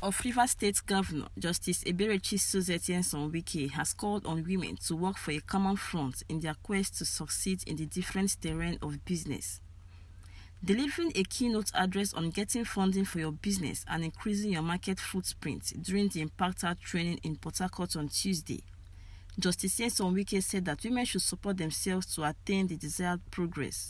of Rivers State Governor Justice Eberechi Nyesom Wike has called on women to work for a common front in their quest to succeed in the different terrain of business. Delivering a keynote address on getting funding for your business and increasing your market footprint during the Impacta training in Port Harcourt on Tuesday, Justice Nyesom Wike said that women should support themselves to attain the desired progress.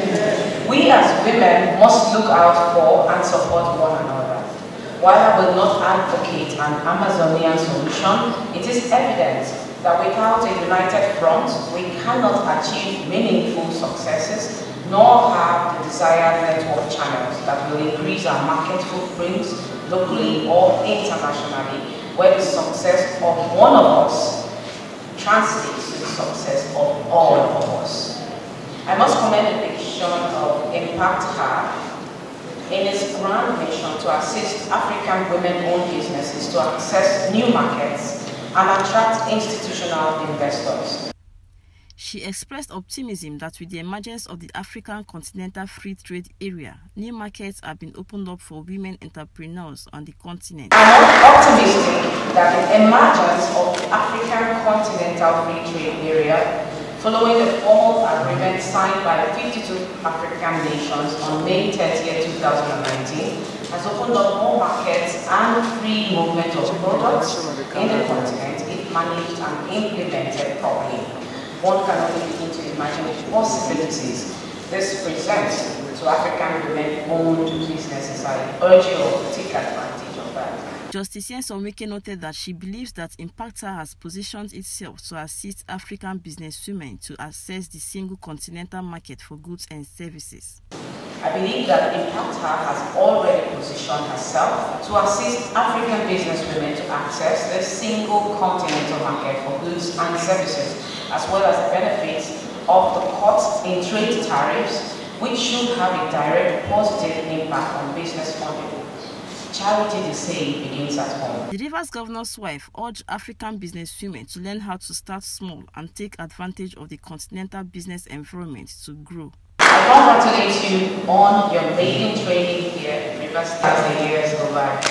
We as women must look out for and support one another. While I will not advocate an Amazonian solution, it is evident that without a united front, we cannot achieve meaningful successes nor have the desired network channels that will increase our market footprints locally or internationally, where the success of one of us translates to the success of all of us. I must commend the vision of Impacta in its grand mission to assist African women-owned businesses to access new markets and attract institutional investors. She expressed optimism that with the emergence of the African Continental Free Trade Area, new markets have been opened up for women entrepreneurs on the continent. I'm optimistic that the emergence of the African Continental Free Trade Area, following the formal agreement signed by the 52 African nations on May 30, 2019, has opened up more markets and free movement of products in the continent if managed and implemented properly. One can only begin to imagine the possibilities this presents to African women-owned businesses. I urge you all to take advantage of that. Justice Nyesom Wike noted that she believes that Impacta has positioned itself to assist African businesswomen to access the single continental market for goods and services. I believe that Impacta has already positioned herself to assist African businesswomen to access the single continental market for goods and services, as well as the benefits of the cuts in trade tariffs, which should have a direct positive impact on business funding. Charity, they say, begins at home. The Rivers Governor's wife urged African businesswomen to learn how to start small and take advantage of the continental business environment to grow. I congratulate you on your maiden training here, Rivers, as the years go by.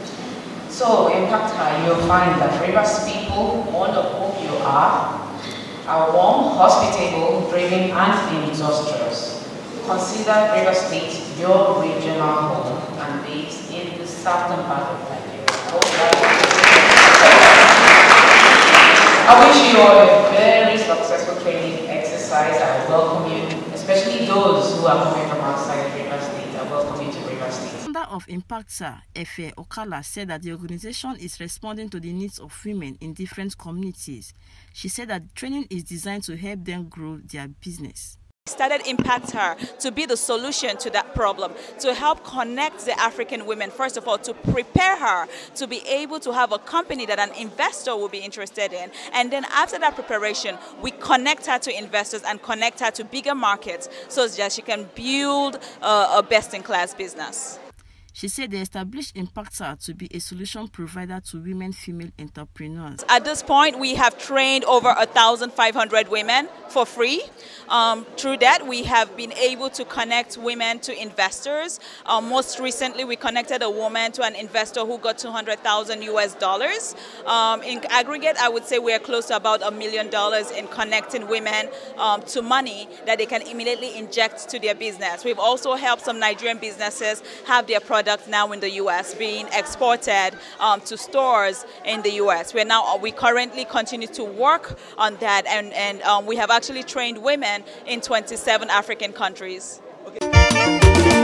So, in Impacta, you'll find that Rivers people, all of whom you are warm, hospitable, driven, and industrious. Consider Rivers State your regional home and based in the southern part of Nigeria. I wish you all a very successful training exercise. I welcome you, especially those who are coming from outside Rivers State. I welcome you to Rivers State. The founder of Impacta, Efe Okala, said that the organization is responding to the needs of women in different communities. She said that the training is designed to help them grow their business. Started Impacta to be the solution to that problem, to help connect the African women, first of all, to prepare her to be able to have a company that an investor will be interested in. And then after that preparation, we connect her to investors and connect her to bigger markets so that she can build a best-in-class business. She said they established Impacta to be a solution provider to women female entrepreneurs. At this point, we have trained over 1,500 women for free. Through that, we have been able to connect women to investors. Most recently, we connected a woman to an investor who got $200,000 US. In aggregate, I would say we are close to about $1 million in connecting women to money that they can immediately inject to their business. We've also helped some Nigerian businesses have their products now in the U.S. being exported to stores in the U.S. We currently continue to work on that, and we have actually trained women in 27 African countries. Okay.